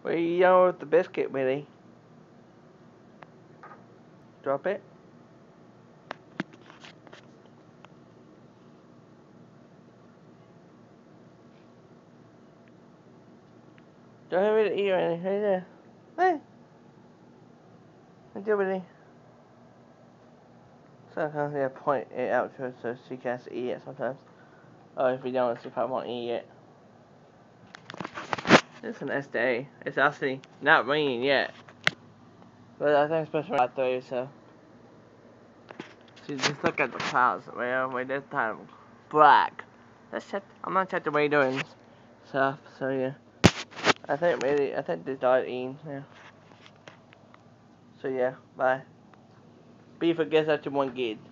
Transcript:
What are you yelling with the biscuit, Willie? Drop it. Don't have it to eat or anything. Right there. Hey. What's up, Willie? Sometimes I point it out to her so she can eat it sometimes. Oh, if you don't, she probably won't eat it. It's a nice day. It's actually not raining yet. But I think it's supposed to rain about 3, so. So just look at the clouds. Wait, this time black. I'm gonna check the radar and stuff, so yeah. I think they started eating, yeah. So yeah, bye. Be forget that you want good.